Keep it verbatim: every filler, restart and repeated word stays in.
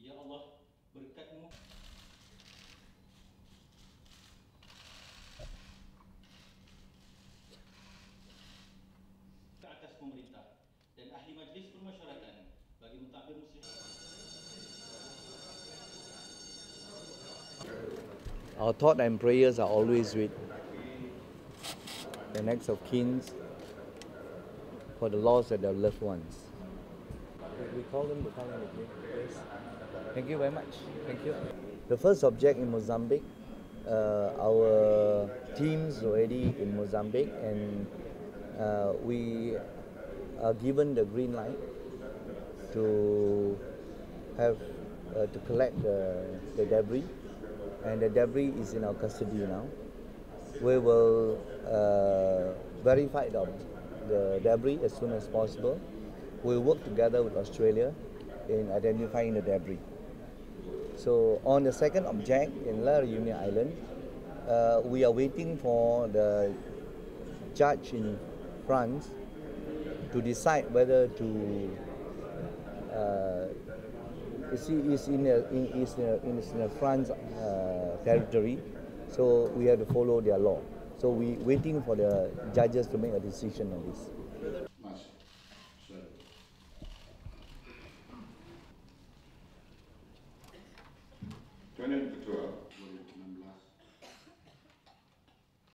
Ya Allah, berkat-Mu ke atas pemerintah dan ahli majlis permusyawaratan bagi mentadbir muslimin. Our thought and prayers are always with the next of kin for the loss of their loved ones. We call them to come in again, please. Thank you very much. Thank you. The first object in Mozambique, uh, our teams already in Mozambique, and uh, we are given the green light to have uh, to collect the, the debris, and the debris is in our custody now. We will uh, verify the, the debris as soon as possible. We'll work together with Australia in identifying the debris. So on the second object in La Réunion Island, uh, we are waiting for the judge in France to decide whether to uh, is in a, is in a, in a France uh, territory, so we have to follow their law. So we waiting for the judges to make a decision on this.